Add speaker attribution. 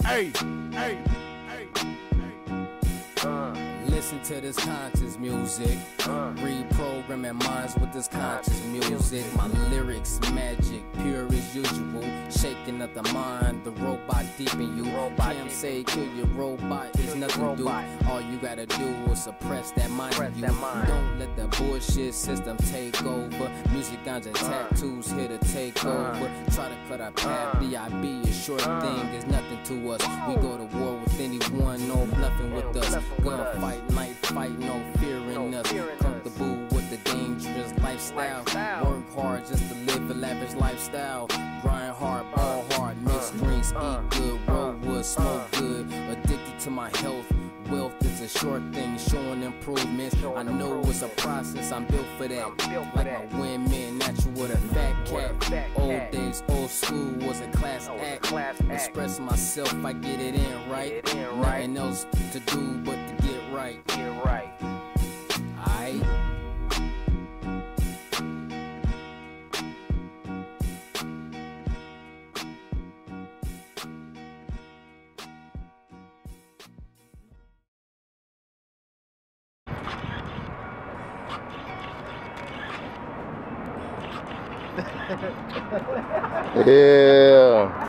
Speaker 1: Hey, hey, hey,
Speaker 2: Listen to this conscious music. Reprogramming minds with this conscious music. My lyrics magic, pure as usual. Shaking up the mind, the robot deep in you. Cam say kill your robot, there's nothing to do. All you gotta do is suppress that mind of you. Don't let the bullshit system take over. Music, ganja, tattoos here to take over. Try to cut our path, B.I.B. a short thing is nothing to us. We go to war with anyone, no bluffing with us. Gunfight, knife fight, no fear in us. Comfortable with the dangerous lifestyle. Work hard just to live a lavish lifestyle. Grind hard, ball hard, mix drinks, eat good, roll wood, smoke good. Addicted to my health. Wealth is a short thing, showing improvements. I know it's a process, I'm built for that. Like a windman, natural with a fat cat. Old days, old school was a class act. Expressing myself, I get it in right. Nothing else to do but to get right. Aight.
Speaker 3: Yeah.